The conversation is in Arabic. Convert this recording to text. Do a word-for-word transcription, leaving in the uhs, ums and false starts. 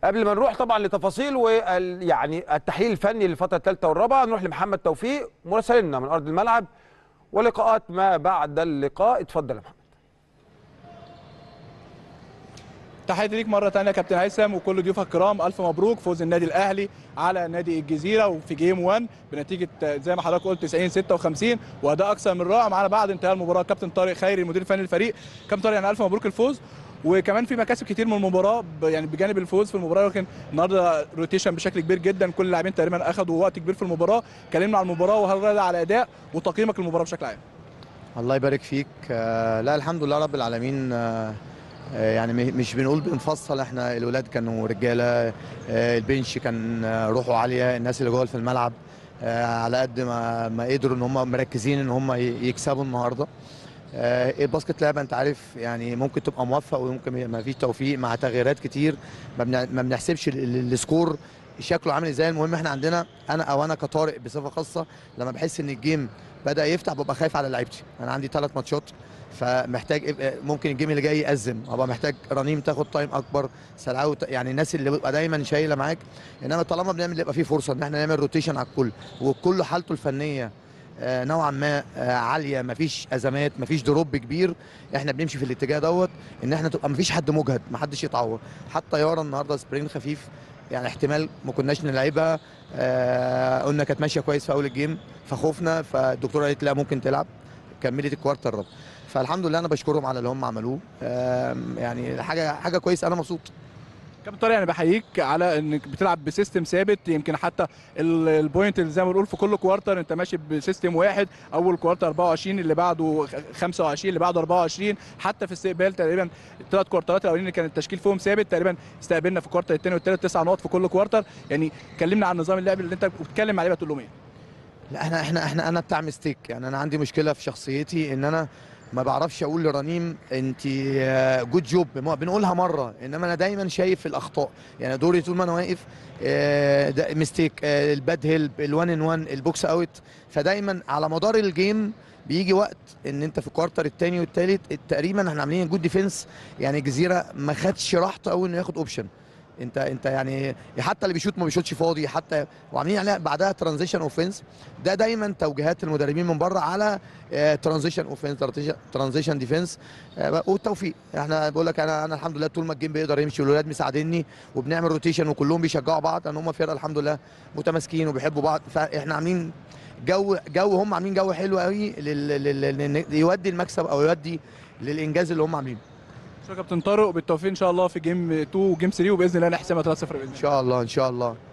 قبل ما نروح طبعا لتفاصيل ويعني التحليل الفني للفتره الثالثه والرابعه، نروح لمحمد توفيق مراسلنا من ارض الملعب ولقاءات ما بعد اللقاء. اتفضل يا محمد. تحياتي ليك مره ثانيه يا كابتن هيثم وكل ضيوفك الكرام. الف مبروك فوز النادي الاهلي على نادي الجزيره وفي جيم واحد بنتيجه زي ما حضرتك قلت تسعين ستة وخمسين، واداء اكثر من رائع. معانا بعد انتهاء المباراه كابتن طارق خيري المدير الفني للفريق. كابتن طارق يعني الف مبروك الفوز، وكمان في مكاسب كتير من المباراه يعني بجانب الفوز في المباراه، لكن النهارده روتيشن بشكل كبير جدا، كل اللاعبين تقريبا اخذوا وقت كبير في المباراه. كلمنا عن المباراه وهل راضي على اداء وتقييمك للمباراه بشكل عام. الله يبارك فيك. آه لا الحمد لله رب العالمين. آه يعني مش بنقول بنفصل، احنا الولاد كانوا رجاله، آه البنش كان روحه عاليه، الناس اللي جوه في الملعب آه على قد ما ما قدروا ان هم مركزين ان هم يكسبوا النهارده. آه الباسكت لعبه انت عارف، يعني ممكن تبقى موفق وممكن ما فيش توفيق مع تغييرات كتير، ما بنحسبش السكور شكله عامل ازاي. المهم احنا عندنا انا او انا كطارق بصفه خاصه لما بحس ان الجيم بدا يفتح ببقى خايف على لعيبتي. انا عندي ثلاث ماتشات فمحتاج ممكن الجيم اللي جاي يأزم، ابقى محتاج رنيم تاخد تايم اكبر، سلعاوي، يعني الناس اللي بتبقى دايما شايله معاك. انما طالما بنعمل يبقى في فرصه ان احنا نعمل روتيشن على الكل، والكل حالته الفنيه آه نوعا ما آه عاليه، مفيش ازمات، مفيش دروب كبير. احنا بنمشي في الاتجاه دوت ان احنا تبقى مفيش حد مجهد، محدش يتعور. حتى يارا النهارده سبرين خفيف، يعني احتمال ما كناش نلعبها. آه قلنا كانت ماشيه كويس في اول الجيم فخوفنا، فالدكتوره قالت لا ممكن تلعب، كملت الكوارتر الرابع. فالحمد لله انا بشكرهم على اللي هم عملوه، يعني حاجه حاجه كويسه، انا مبسوط. كابتن طارق يعني بحييك على انك بتلعب بسيستم ثابت. يمكن حتى البوينت اللي زي ما بنقول في كل كوارتر انت ماشي بسيستم واحد، اول كوارتر أربعة وعشرين، اللي بعده خمسة وعشرين، اللي بعده أربعة وعشرين. حتى في استقبال تقريبا الثلاث كوارترات الاولين كان التشكيل فيهم ثابت، تقريبا استقبلنا في الكوارتر الثاني والثالث تسع نقط في كل كوارتر. يعني كلمنا عن نظام اللعب اللي انت بتتكلم عليه، بتقول لهم ايه؟ لا احنا احنا احنا انا بتاع ميستيك، يعني انا عندي مشكله في شخصيتي ان انا ما بعرفش اقول لرنيم انت جود جوب، بنقولها مره، انما انا دايما شايف الاخطاء. يعني دوري طول ما انا واقف ده ميستيك، الباد هيلب، الوان ان وان، البوكس اوت. فدايما على مدار الجيم بيجي وقت ان انت في الكوارتر الثاني والثالث تقريبا احنا عاملين جود ديفنس. يعني الجزيره ما خدش راحته قوي انه ياخد اوبشن. انت انت يعني حتى اللي بيشوط ما بيشوطش فاضي حتى، وعاملين عليها بعدها ترانزيشن اوفنس. ده دايما توجيهات المدربين من بره على ترانزيشن اوفنس، ترانزيشن ديفنس، والتوفيق. احنا بقول لك انا انا الحمد لله طول ما الجيم بيقدر يمشي والولاد مساعديني وبنعمل روتيشن وكلهم بيشجعوا بعض، ان هم فرقه الحمد لله متماسكين وبيحبوا بعض. فاحنا عاملين جو جو هم عاملين جو حلو قوي يودي المكسب او يودي للانجاز اللي هم عاملينه. شكرا كابتن طارق، وبالتوفيق ان شاء الله في جيم اتنين وجيم تلاتة، وباذن الله نحسمها ثلاثة صفر باذن الله. ان شاء الله ان شاء الله.